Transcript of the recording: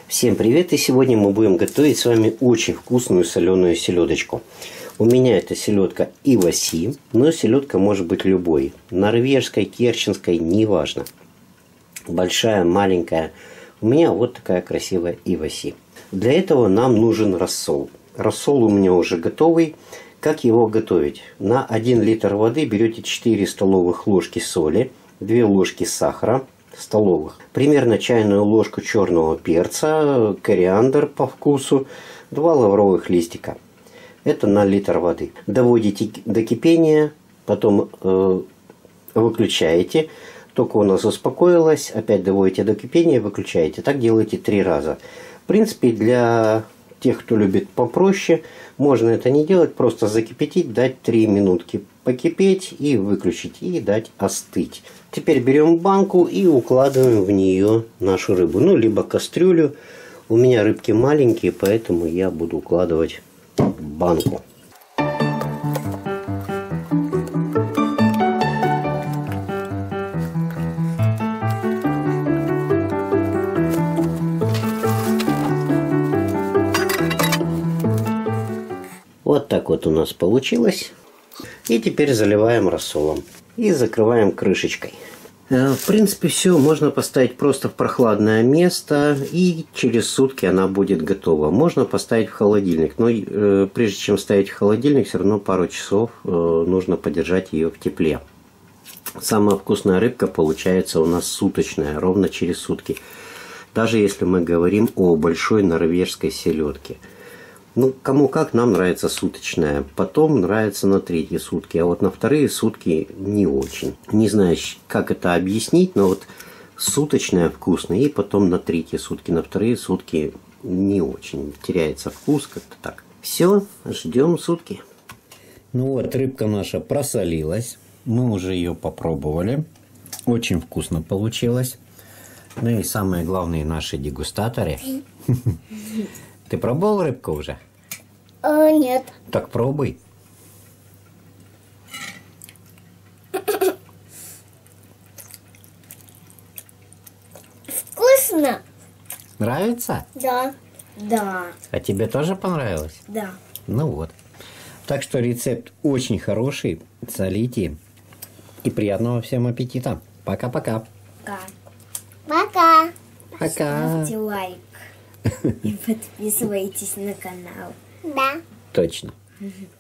Всем привет! И сегодня мы будем готовить с вами очень вкусную соленую селедочку. У меня это селедка иваси, но селедка может быть любой. Норвежской, керченской, неважно. Большая, маленькая. У меня вот такая красивая иваси. Для этого нам нужен рассол. Рассол у меня уже готовый. Как его готовить? На 1 литр воды берете 4 столовых ложки соли, 2 ложки сахара столовых, примерно чайную ложку черного перца, кориандр по вкусу, 2 лавровых листика. Это на литр воды. Доводите до кипения, потом выключаете. Только у нас успокоилось, опять доводите до кипения, выключаете. Так делаете 3 раза. В принципе, для тех, кто любит попроще, можно это не делать, просто закипятить, дать 3 минутки покипеть и выключить, и дать остыть. Теперь берем банку и укладываем в нее нашу рыбу. Ну, либо кастрюлю. У меня рыбки маленькие, поэтому я буду укладывать в банку. Вот так вот у нас получилось. И теперь заливаем рассолом. И закрываем крышечкой. В принципе, все можно поставить просто в прохладное место. И через сутки она будет готова. Можно поставить в холодильник. Но прежде чем ставить в холодильник, все равно пару часов нужно подержать ее в тепле. Самая вкусная рыбка получается у нас суточная. Ровно через сутки. Даже если мы говорим о большой норвежской селедке. Ну, кому как, нам нравится суточная. Потом нравится на 3-й сутки. А вот на 2-е сутки не очень. Не знаю, как это объяснить, но вот суточная вкусная. И потом на 3-е сутки. На 2-е сутки не очень. Теряется вкус как-то так. Все, ждем сутки. Ну вот, рыбка наша просолилась. Мы уже ее попробовали. Очень вкусно получилось. Ну и самые главные наши дегустаторы. Ты пробовал рыбку уже? Нет. Так пробуй. Вкусно? Нравится? Да. Да. А тебе тоже понравилось? Да. Ну вот. Так что рецепт очень хороший. Солите. И приятного всем аппетита. Пока-пока. Пока. Пока. Пока. Ставьте лайк. И подписывайтесь на канал. Да. Точно.